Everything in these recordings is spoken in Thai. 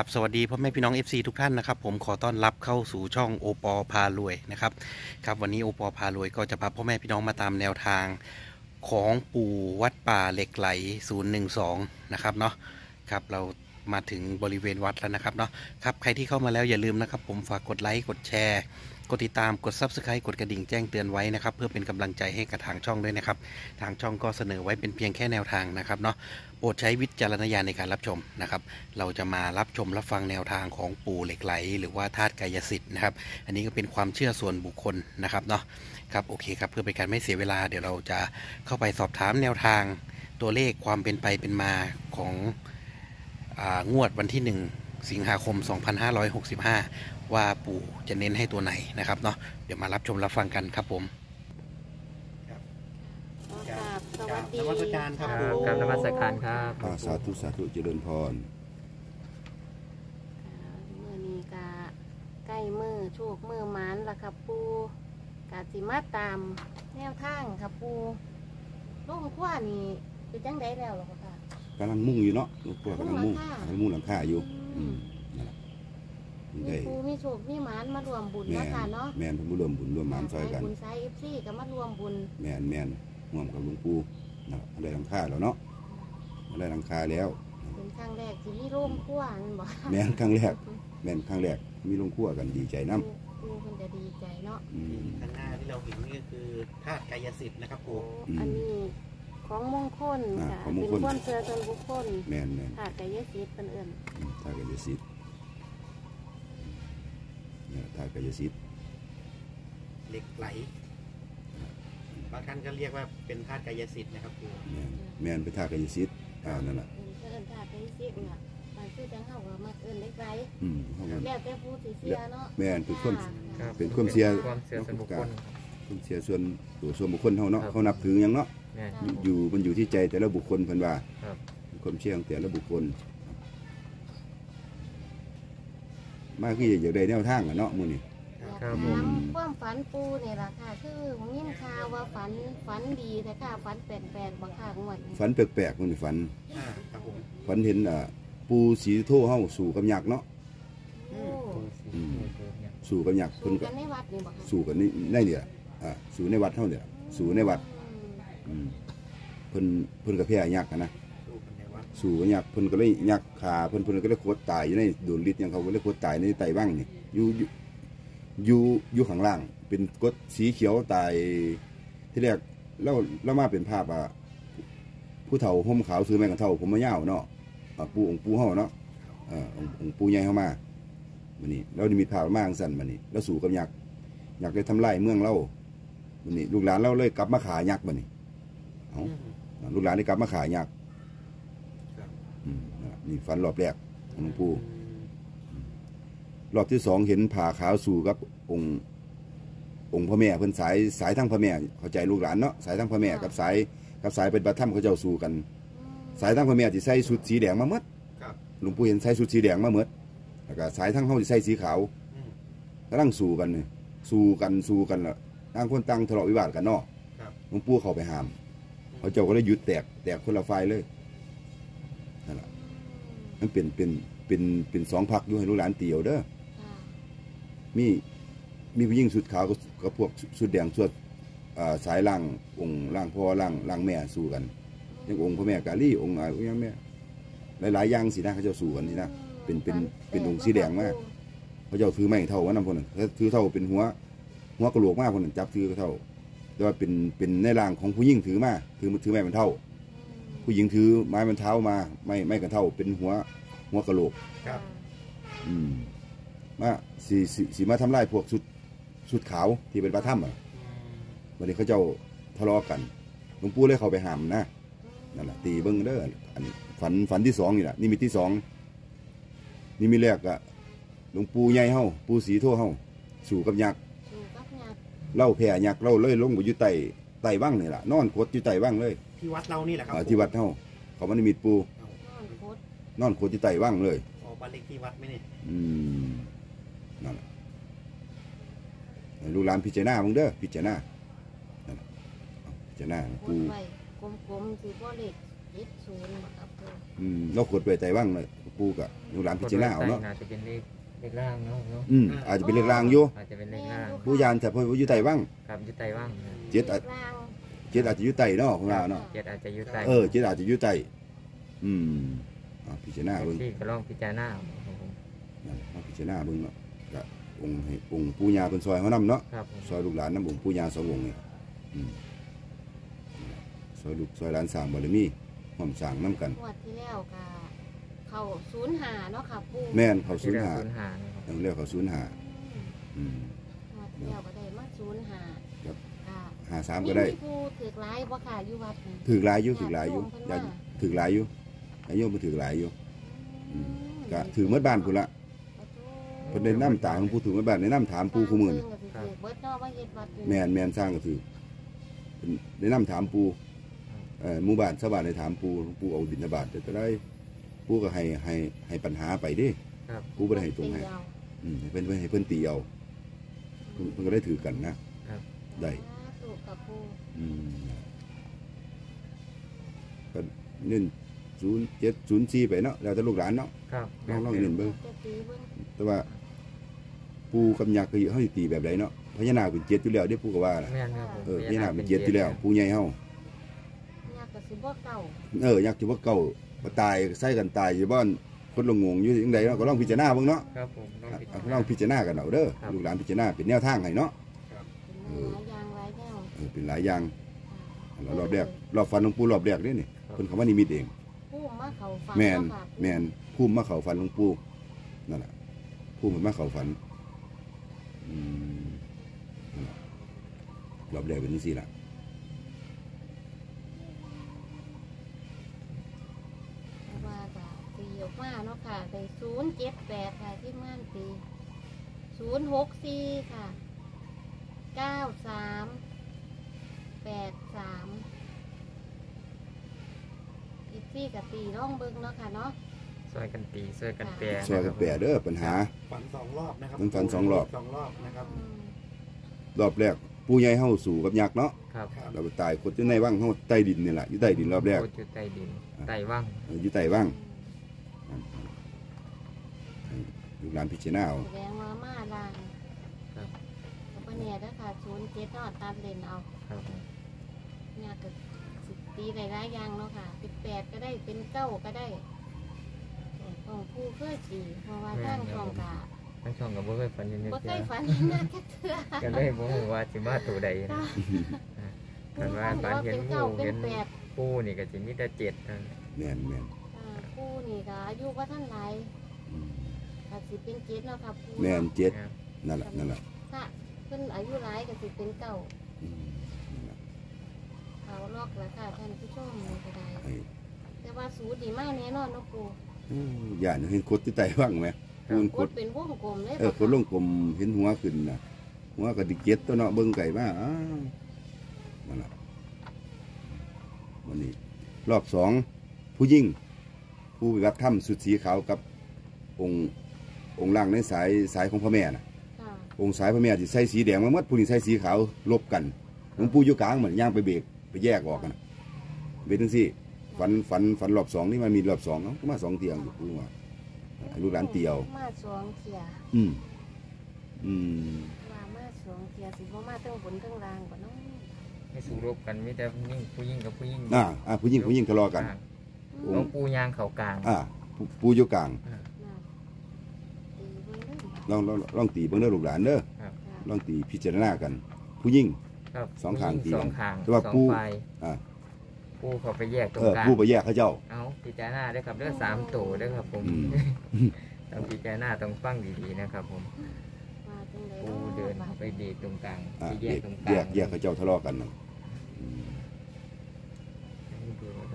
กับสวัสดีพ่อแม่พี่น้อง FC ทุกท่านนะครับผมขอต้อนรับเข้าสู่ช่องโอปอพารวยนะครับครับวันนี้โอปอพารวยก็จะพาพ่อแม่พี่น้องมาตามแนวทางของปู่วัดป่าเหล็กไหล012นะครับเนาะครับเรามาถึงบริเวณวัดแล้วนะครับเนาะครับใครที่เข้ามาแล้วอย่าลืมนะครับผมฝากกดไลค์กดแชร์กดติดตามกด Subscribe กดกระดิ่งแจ้งเตือนไว้นะครับเพื่อเป็นกำลังใจให้กับทางช่องด้วยนะครับทางช่องก็เสนอไว้เป็นเพียงแค่แนวทางนะครับเนาะโปรดใช้วิจารณญาณในการรับชมนะครับเราจะมารับชมรับฟังแนวทางของปู่เหล็กไหลหรือว่าธาตุกายสิทธิ์นะครับอันนี้ก็เป็นความเชื่อส่วนบุคคลนะครับเนาะครับโอเคครับเพื่อเป็นการไม่เสียเวลาเดี๋ยวเราจะเข้าไปสอบถามแนวทางตัวเลขความเป็นไปเป็นมาของงวดวันที่1สิงหาคม2565ว่าปู่จะเน้นให้ตัวไหนนะครับเนาะเดี๋ยวมารับชมรับฟังกันครับผมสวัสดีนมัสการครับกับนมัสการครับสาธุสาธุเจริญพรมือนี้กะใกล้มือโชคมือหมานละครับปูกะสิมาตามแนวทางครับปูลูกขว้านี่เป็นจังไดแล้วหรอคะกำลังมุ่งอยู่เนาะลูกพวกกำลังมุ่งหลังคาอยู่นั่นแหละมีได้ปูมีโชคมีหมานมารวมบุญแมเนาะนค่ะเนาะแมนผมรวมบุญรวมหมานซอยกันบุญไซเอฟซีก็มารวมบุญแมนร่วมกับหลวงปู่นะอะไรหลังคาแล้วเนาะอะไรหลังคาแล้วเป็นครั้งแรกที่มีโรงครัวนั่นบอกแมนครั้งแรกมีลงคั่วกันดีใจน้ปูเพิ่นจะดีใจเนาะำข้างหน้าที่เราเห็นนี่ก็คือธาตุกายสิทธิ์นะครับปู่อันนี้ของมงคลค่ะของมงเป็นคลความเชื่อส่วนบุคคลแมนค่ะกายสิทธิ์เป็นเอิ่นถ้ากายสิทธิ์ถ้ากายสิทธิ์เหล็กไหลบางท่านก็เรียกว่าเป็นธาตุกายสิทธิ์นะครับปู่แมนไปถ้ากายสิทธิ์นั่นแหละเอิ่นค่ะกายสิทธิ์เนี่ยบางชื่อจังเฮาก็มักเอิ่นเล็กไรเขาก็แล้วแต่ผู้สิเสียเนาะแม่นเป็นความค่ะเป็นความเสียความเสียส่วนบุคคลคนเสียส่วนตัวส่วนบุคคลเขาเนาะเขานับถืออย่างเนาะแม่นอยู่มันอยู่ที่ใจแต่ละบุคคลเพิ่นว่าครับความเชื่อของแต่ละบุคคลมากที่อยากได้แนวทางอะเนาะมื้อนี้ครับผถาม มความฝันปูเนี่ยล่ะค่ะ คือผมยินข่าวว่าฝันดีแต่ค่ะฝันแปลกๆบางครั้งงวดนี้ฝันแปลกๆมื้อนี้ฝันครับผมฝันเห็นปูสีโทเฮาสู่กับยักษ์เนาะโอ้สู่กับยักษ์สู้เพิ่นก็กันในวัดนี่บ่คะสู่กันในเนี่ยสู่ในวัดเฮาเนี่ยสู่ในวัดอืมเพิ่นก็แพ้ยักษ์อะนะดูกันในวัดสู่กับยักษ์เพิ่นก็เลยยักษ์ขาเพิ่นก็เลยโคตรตายอยู่ในโดนฤทธิ์หยังเขาก็เลยโคตรตายในไตบ้างนี่อยู่ข้างล่าง เป็นกดสีเขียวตายที่แรกแล้วมาเป็นภาพผู้เฒ่าห่มขาวซื้อแมงกะเฒ่าผมมายาวเนาะปู่องค์ปู่เฮาเนาะองค์ปู่ใหญ่เฮามาบัดนี้เรานิมิตภาพมาจังซั่นบัดนี้แล้วสู่กับยักษ์ได้ทำลายเมืองเราบัดนี้ลูกหลานเราเลยกลับมาขายักษ์บัดนี้เอ้าลูกหลานได้กลับมาขายักษ์นี่ฝันรอบแรกของหลวงปู่รอบที่สองเห็นผ่าขาวสู่กับองค์พ่อแม่เพิ่นสายทั้งพ่อแม่เข้าใจลูกหลานเนาะสายทั้งพ่อแม่กับสายเป็นบัตรถ้ำเขาเจ้าสู่กัน สายทั้งพ่อแม่ที่ใส่ชุดสีแดงมาหมดหลวงปู่เห็นใส่ชุดสีแดงมาหมดแล้วก็สายทั้งเฮาที่ใส่สีขาวกำลังสู่กันนี่สู่กันละต่างคนต่างทะเลาะวิวาทกันเนาะหลวงปู่เข้าไปห้ามเขาเจ้าก็เลยหยุดแตกคนละฝ่ายเลยนั่นแหละมันเป็นสองพักอยู่ให้ลูกหลานเตียวเด้อค่ะมีผู้หญิงสุดขาวกับพวกสุดแดงสุดสายล่างองค์ล่างพ่อล่างแม่สู้กันยังองค์พ่อแม่กาลีองค์ยังแม่หลายอย่างสินะเขาเจ้าสู้กันสินะเป็นองค์สีแดงมากเขาเจ้าถือไม้เท่าว่านำคนนึงถือเท่าเป็นหัวกระโหลกมากคนนึงจับถือเท่าแต่ว่าเป็นในร่างของผู้หญิงถือมาถือไม้บรรเท่าผู้หญิงถือไม้บรรเท้ามาไม่กันเท่าเป็นหัวกระโหลกครับมาสีมาทำลายพวกสุดขาวที่เป็นปลาถ้ำวันนี้เขาเจ้าทะเลาะกันหลวงปู่เลยเข้าไปห้ามนะนั่นแหละตีเบิ้งเด้ออันฝันที่สองนี่แหละนี่มีที่สองนี่มีแรกอะหลวงปู่ใหญ่เฮาปู่สีโทเฮาสู่กับยักษ์อยู่กับยักษ์เล่าแผ่ยักษ์เล่าเลยลงไปอยู่ไต่ว่างนี่แหละนอนกดอยู่ไต่ว่างเลยที่วัดเรานี่แหละครับที่วัดเฮาเขามันมีปูนอนโคตรนอนกดอยู่ไต่ว่างเลยออกบ้านเลขที่วัดไหมเนี่ยนั่นแหละให้ลูกหลานพิจารณามึงเด้อพิจารณานั่นแหละเอาพิจารณาโคปูตรไว้กลมๆคือบ่เล็ก70บ่ครับเราขดไปไตว่างเลยปูกับลูกหลานพิจารณาเอาเนาะน่าจะเป็นเลขล่างเนาะอาจจะเป็นเลขรางอยู่อาจจะเป็นเลขล่างผู้ยานแต่พออยู่ไตว่างครับอยุไตว่างเจ็ดอาจล่างเจ็ดอาจจะอยู่ไตเนาะของเราเนาะเจ็ดอาจจะอยุไตเจ็ดอาจจะอยู่ไตพิจารณาเบิ่งที่ก็ลองพิจารณาครับผมพิจารณาเบิ่งเนาะก็องค์ให้องค์ปู่ย่าเป็นซอยเขานำเนาะครับผมซอยลูกหลานน้ำองค์ปู่ย่าสององค์นี่ซอยลูกซอยหลานสร้างบารมีห่วมสร้างน้ำกันงวดที่แล้วก็เข้า05เนาะค่ะปูแม่นเขาที่ศูนแรย์กหาศูนย์หานะครับยังเรียกเขาศูนย์หางวดที่แล้วก็ได้มา05 ครับค่ะหาสามก็ได้มีผู้ถือร้ายบ่ค่ะอยู่วัดนี่ถือหลายอยู่อย่าถือหลายอยู่อายุมาถือหลายอยู่ก็ถือเมื่อบ้านพุ่นละเพิ่นได้น้ำตาของผู้ถือเมื่อบ้านได้น้ำถามปู่คู่มื้อนี่เบิดเนาะว่าเฮ็ดวัดอยู่แม่นสร้างก็ถือได้น้ำถามปู่หมู่บ้านชาวบ้านได้ถามปู่ปู่เอาบิณฑบาตจะได้ปู่ก็ให้ปัญหาไปเด้ครับปู่บ่ได้ให้ตรงให้ให้เพิ่นตีเอาเพิ่นก็ได้ถือกันนะ ได้ถูกกับปูก็เน้น0704ไปเนาะแล้วแต่ลูกหลานเนาะครับลองเน้นเบิ่งจะตีเบิ่งแต่ว่าปู่กับยักษ์ก็เฮาสิตีแบบใดเนาะพญานาคเป็น7อยู่แล้วเด้ปู่ก็ว่าน่ะแม่นครับผมพญานาคเป็น7อยู่แล้วปู่ใหญ่เฮายากก็สิบ่เก่ายักษ์ที่ว่าเก่าบ่ตายใส่กันตายอยู่บ้านคนละงงอยู่จังไดเนาะก็ลองพิจารณาเบิ่งเนาะครับผมลองพิจารลองณาพิจารณากันเอาเด้อครับลูกหลานพิจารณาเป็นแนวทางให้เนาะเป็นหลายอย่างหลายแนวเป็นหลายอย่างแล้วรอบแรกรอบฟันหลวงปู่รอบแรกนี่นี่เพิ่นเขามานิมิตเองผู้มาเข้าฝันแม่นเนาะค่ะแม่นภูมิมาเข้าฝันหลวงปู่นั่นแหละภูมิมาเข้าฝันนั่นล่ะรอบแรกเป็นจังซี่ล่ะเพราะว่าก็ตีออกมาเนาะค่ะได้078ค่ะที่ม่านตี064ค่ะ93 83อีกที่กับตีร่องเบิ่งเนาะค่ะเนาะช่วยกันตีช่วยกันแปรซอยกับแปรเด้อปัญหาฝัน2 รอบนะครับมันฝัน2 รอบ 2 รอบนะครับรอบแรกปู่ใหญ่เฮาสู่กับยักษ์เนาะครับครับเราไปตายคนอยู่ในว่างเฮาใต้ดินนี่แหละอยู่ใต้ดินรอบแรกโคตอยู่ใต้ดินใต้ว่างอยู่ใต้ว่างลูกหลานพิจารณาเอาแสดงว่ามาลางครับแล้วก็เนี่ยนะคะ07เนาะตัดเลนเอาครับผมเนี่ยก็สิตีได้หลายอย่างเนาะค่ะเป็น8ก็ได้เป็น9ก็ได้ของผู้เคยตีเพราะว่าทางช่องกะทั้งช่องกับบ่เคยฝันอยังนึกบ่เคเดียยว ฝันหน้าแค่เทื่อก็เลยบ่ฮู้ว่าสิมาตัวใดนะคันว่าฝันเห็นเป็นงูเก้าเป็เห็นนแปดปูนี่ก็สิมีแต่เจ็ดนะแม่นผู้นี่ก็อายุว่าท่านหลายอืมก็สิเป็นเจ็ดเนาะค่ะผู้แม่นเจ็ดครับนั่นแหละถ้าเพิ่นอายุหลายก็สิเป็นเก้าอืมนั่นล่ะเขาลอกแล้วค่ะท่านผู้ชมนี่ก็ได้ไอ้แต่ว่าสูตรนี่มาแน่นอนเนาะปู่ย่านเห็นกดที่ใต้ว่างไหมมันกกดดเป็นวงกลมเลยกดลงกลมเห็นหัวขึ้นน่ะหัวก็ดิเจ็ดตัวเนาะเบิ่งไก่มานั่นล่ะวันนี้รอบ2ผู้ยิ่งผู้ปฏิบัติธรรมสุดสีขาวกับองค์ล่างในสายของพระแม่น่ะค่ะองค์สายพระแม่ที่ใส่สีแดงมาหมดผู้นี้ใส่สีขาวลบกันหลวงปู่อยู่กลางเหมือนย่างไปเบรกไปแยกออกกันน่ะเป็นจังซี่ฝันรอบ2นี่มันมีรอบ2เนาะมา2เที่ยงอยู่ปู่ว่าให้ลูกหลานเตียวมาสองเที่ยอืมว่ามาสองเที่ยสิบ่มาทั้งบนทั้งล่างบ่เนาะไม่สู้รบกันมีแต่ผู้หญิงกับผู้หญิงผู้หญิงทะเลาะกันหลวงปู่ยางเขากลางปู่อยู่กลางน่ะตีเบิ่งเด้อลองตีเบิ่งเด้อลูกหลานเด้อครับลองตีพิจารณากัน ผู้หญิงครับสองข้างตีสองข้างแต่ว่าสองปู่ฝ่ายอ่าปู่เขาไปแยกตรงกลางผู้ไปแยกเขาเจ้าเอาพิจารณาได้ครับเรื่อง3ตัวได้ครับผมอืมต้องพิจารณาต้องฟังดีๆนะครับผมมาจังได๋ปู่เดินเข้าไปเบรกตรงกลางอ่าไปแยกตรงกแยลางกเขาเจ้าทะเลาะกันนั่นอืมให้ดูแล้วกัน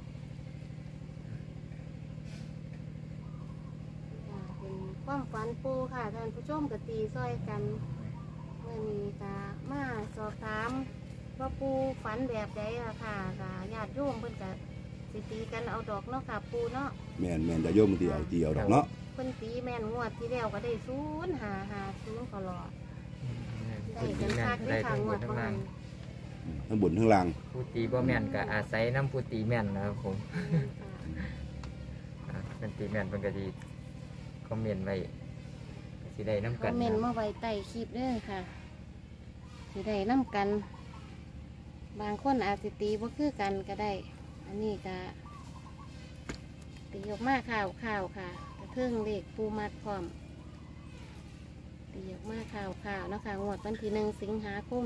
เป็นความฝันปู่ค่ะท่านผู้ชมก็ตีซอยกันเมื่อนี้ก็มาสอบถามว่าปู่ฝันแบบใดล่ะค่ะก็ญาติโยมเพิ่นก็สิตีกันเอาดอกเนาะค่ะปู่เนาะแม่นจะโยมมันตีเอาดอกเนาะเพิ่นตีแม่นงวดที่แล้วก็ได้0550ตลอดได้ผู้กัตีนแม่คันกได้ได้ทาทั้งงงบวดนทั้ปงระล่ามาณงทั้งบนทั้งล่างผู้ตีบ่แม่นก็อาศัยน้ำผู้ตีแม่นนะครับผมค่ะมันตีแม่นเพิ่นก็สิคอมเมนต์ไว้ก็สิได้นํคกัอน มเมนต์มาไว้ใต้คลิปเด้อค่ะสิได้นํกัน บางคนอาจสิตีบ่คือกันก็ได้ อันนี้ก็ตีออกมาข่าวค่ะกระเทิงเลขปูมัดพร้อมตีออกมาข่าวเนาะคะงวดวันที่1 สิงหาคม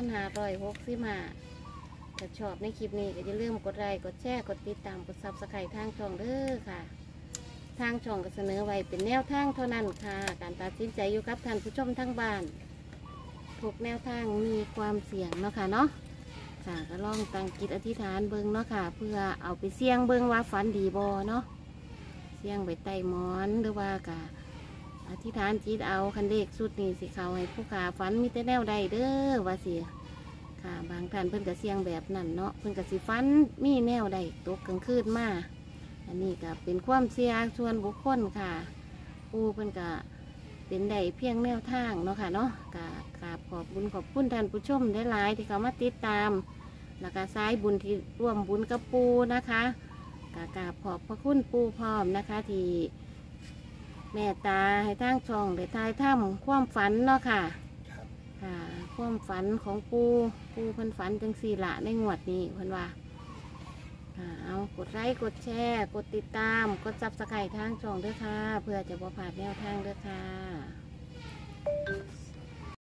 2565ถ้าชอบในคลิปนี้ก็อย่าลืมกดไลค์กดแชร์กดติดตามกดซับสไครต์ทางช่องเด้อค่ะ ทางช่องก็เสนอไว้เป็นแนวทางเท่านั้นค่ะ การตัดสินใจอยู่กับท่านผู้ชมทั้งบ้านทุกแนวทางมีความเสี่ยงเนาะค่ะเนาะค่ะก็ลองตั้งจิตอธิษฐานเบิ่งเนาะค่ะ เพื่อเอาไปเสี่ยงเบิ่งว่าฝันดีบ่เนาะเสี่ยงไปไต่หมอนหรือว่ากะอธิษฐานจิตเอาคันเลขสุดนี้สิเขาให้ผู้ขาฝันมีแต่แนวใดเด้อว่าสิค่ะบางท่านเพิ่นก็เสี่ยงแบบนั้นเนาะเพิ่นก็สิฝันมีแนวใดตกกลางคืนมา อันนี้ก็เป็นความเสี่ยงส่วนบุคคลค่ะปูเพิ่นก็เป็นได้เพียงแนวทางเนาะค่ะเนาะก็กราบขอบบุญขอบคุณท่านผู้ชมได้หลายๆที่เขามาติดตาม แล้วก็สายบุญที่ร่วมบุญกับปูนะคะก็กราบขอบพระคุณปูพร้อมนะคะที่แม่ตาให้ทางช่องได้ทายถ้ำความฝันเนาะค่ะค่ะความฝันของปูเพิ่นฝันจังสี่ละในงวดนี้เพิ่นว่า เอากดไลค์กดแชร์กดติดตามกดซับสไครต์ทางช่องด้วยค่ะ เพื่อจะบ่พลาดแนวทางด้วยค่ะ